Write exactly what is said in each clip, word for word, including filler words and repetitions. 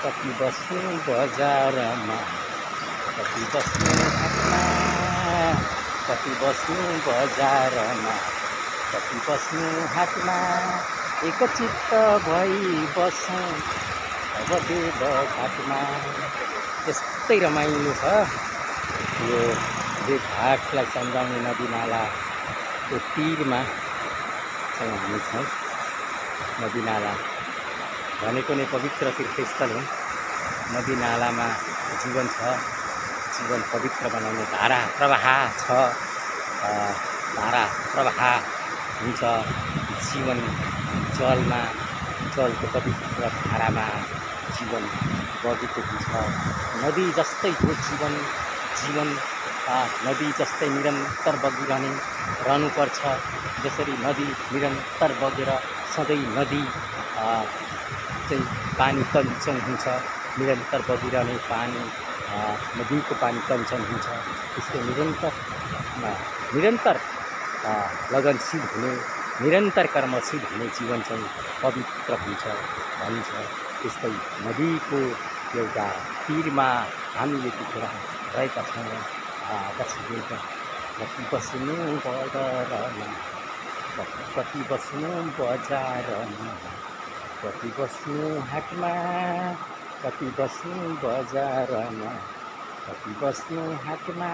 कति बस्नु बजारमा, कति बस्नु हाटमा, कति बस्नु बजारमा, कति बस्नु हाटमा, एकचित्त भई बसौँ अब देव घाटमा। यस्तै रमाइलो छ यो देवघाटलाई सम्झाउने नदीनालाको तीरमा चाहिँ हामी छौँ। नदीनाला भनेको नै पवित्र तीर्थस्थल हो। नदीनालामा जीवन छ, जीवन पवित्र बनाउने धारा प्रवाह छ, धारा प्रवाह हुन्छ। जीवन जलमा, जलको पवित्र धारामा जीवन बगेको हुन्छ। नदी जस्तै हो जीवन, जीवन नदी जस्तै निरन्तर बगिरहने रहनुपर्छ। जसरी नदी निरन्तर बगेर सधैँ नदी चाहिँ पानी कञ्चन हुन्छ, निरन्तर बगिरहने पानी नदीको पानी कञ्चन हुन्छ। त्यसले निरन्तर निरन्तर लगनशील हुने, निरन्तर कर्मशील हुने जीवन चाहिँ पवित्र हुन्छ भनिन्छ। त्यस्तै नदीको एउटा तीरमा हामी यतिखेर रहेका छौँ। बसिदिन्छ कति बस्नु बजारमा, कति बस्नु बजारमा, कति बस्नु हाटमा, कति बस्नु बजारमा, कति बस्नु हाटमा,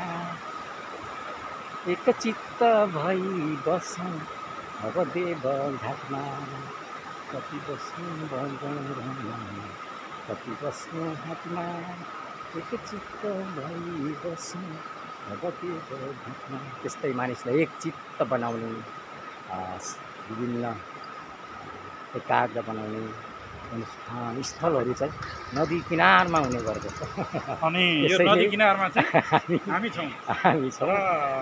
एकचित्त भई बसौँ अब देव घाटमा। कति बस्नु बजारमा, कति बस्नु हाटमा, एकचित्त भई बसौँ अब देव घाटमा। त्यस्तै मानिसलाई एक चित्त बनाउने, विभिन्न एकाग्र बनाउने अनुष्ठान स्थलहरू चाहिँ नदी किनारमा हुने गर्दछ। अनि यो नदी किनारमा चाहिँ हामी छौँ हामी छौँ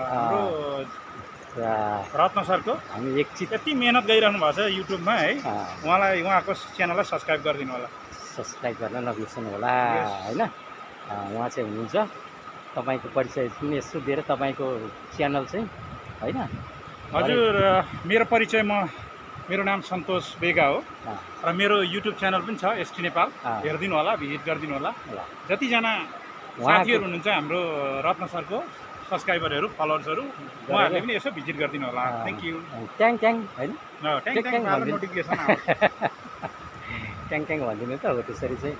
रत्न सरको। हामी एक चित्त यति मेहनत गरिरहनु भएको छ युट्युबमा है। उहाँलाई उहाँको च्यानललाई सब्सक्राइब गरिदिनु होला, सब्सक्राइब गर्न नबिर्सनु होला होइन। उहाँ चाहिँ हुनुहुन्छ, तपाईँको परिचय पनि यसो दिएर तपाईँको च्यानल चाहिँ होइन। हजुर, मेरो परिचय म मेरो नाम सन्तोष बेगा हो र मेरो युट्युब च्यानल पनि छ एसटी नेपाल। हेरिदिनु होला, भिजिट गरिदिनु होला। जतिजना साथीहरू हुनुहुन्छ हाम्रो रत्न सरको सब्सक्राइबरहरू, फलोवर्सहरू, उहाँहरूले पनि यसो भिजिट गरिदिनु होला। Thank you. ट्याङ ट्याङ होइन, ट्याङ ट्याङ नोटिफिकेसन आउँछ। ट्याङ ट्याङ भनिदिनु त हो त्यसरी चाहिँ।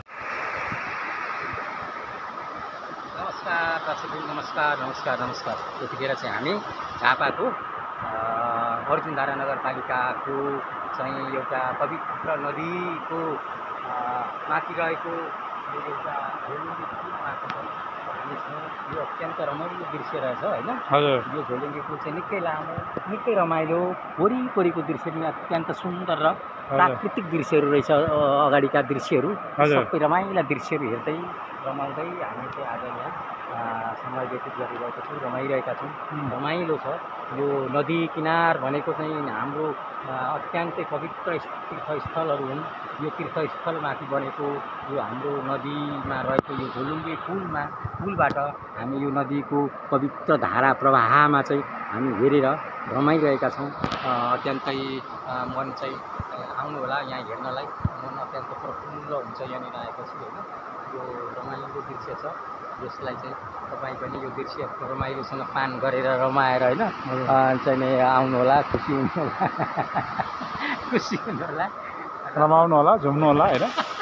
नमस्कार दर्शकहरू, नमस्कार नमस्कार नमस्कार। यतिखेर चाहिँ हामी झापाको अर्जुनधारा नगरपालिकाको चाहिँ एउटा पवित्र नदीको माथि रहेको एउटा झोलुङ्गे पुलमा हामी छौँ। यो अत्यन्त रमाइलो दृश्य रहेछ होइन। हजुर, यो झोलुङ्गे पुल चाहिँ निकै लामो, निकै रमाइलो, वरिपरिको दृश्य पनि अत्यन्त सुन्दर र प्राकृतिक दृश्यहरू रहेछ। अगाडिका दृश्यहरू सबै रमाइला दृश्यहरू हेर्दै रमाउँदै हामी चाहिँ आज यहाँ समय व्यतीत गरिरहेका छौँ, रमाइरहेका छौँ। रमाइलो छ यो नदी किनार भनेको चाहिँ हाम्रो अत्यन्तै पवित्र तीर्थस्थलहरू हुन्। यो तीर्थस्थलमाथि बनेको यो हाम्रो नदीमा रहेको यो झोलुङ्गे पुलमा पुलबाट हामी यो नदीको पवित्र धारा प्रवाहमा चाहिँ हामी हेरेर रमाइरहेका छौँ। अत्यन्तै मन चाहिँ आउनु होला यहाँ हेर्नलाई, मन अत्यन्त प्रफुल्ल हुन्छ यहाँनिर आएपछि होइन। यो रमाइलो दृश्य छ, यसलाई चाहिँ तपाईँ पनि यो दृश्य रमाइलोसँग पान गरेर रमाएर होइन चाहिँ नि आउनु होला, खुसी हुनु होला, खुसी हुनु होला, रमाउनु होला, झुम्नु होला होइन।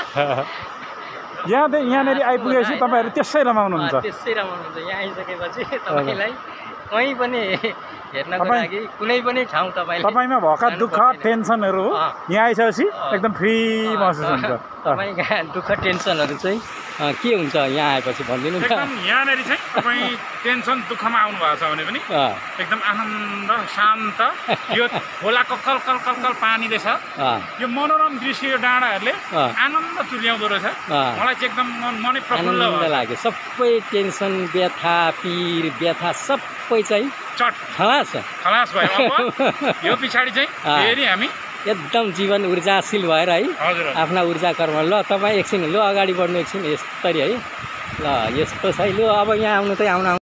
यहाँ यहाँनिर आइपुगेपछि तपाईँहरू त्यसै रमाउनुहुन्छ। त्यसै रमाउनुहुन्छ। यहाँ आइसकेपछि तपाईँलाई कहीँ पनि हेर्नको लागि कुनै पनि ठाउँ तपाईँले तपाईँमा भएका दुःख टेन्सनहरू यहाँ आइसकेपछि एकदम फ्री महसुस हुन्छ। तपाईँका दुःख टेन्सनहरू चाहिँ के हुन्छ यहाँ आएपछि भनिदिनु न। यहाँनिर चाहिँ तपाईँ टेन्सन दुःखमा आउनु भएको छ भने पनि एकदम आनन्द शान्त, यो खोलाको कल कल कल कल पानी रहेछ, यो मनोरम दृश्य यो डाँडाहरूले आनन्द तुल्याउँदो रहेछ। मलाई चाहिँ एकदम मनै प्रफुल्ल लाग्यो। सबै टेन्सन, व्यथा, पीर व्यथा सबै चाहिँ चट खलास खलास भयो। अब यो पछाडि चाहिँ फेरि हामी एकदम जीवन ऊर्जाशील भएर है आफ्ना ऊर्जा कर्म। ल तपाईँ एकछिन ल अगाडि बढ्नु एकछिन यसरी है। ल यस्तो छ है। ल अब यहाँ आउनु त आउनु